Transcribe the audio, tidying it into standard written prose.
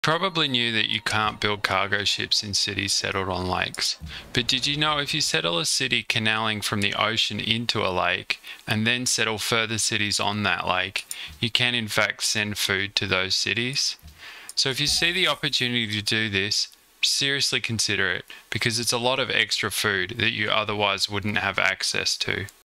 Probably knew that you can't build cargo ships in cities settled on lakes. But did you know if you settle a city canaling from the ocean into a lake and then settle further cities on that lake, you can in fact send food to those cities? So if you see the opportunity to do this, seriously consider it because it's a lot of extra food that you otherwise wouldn't have access to.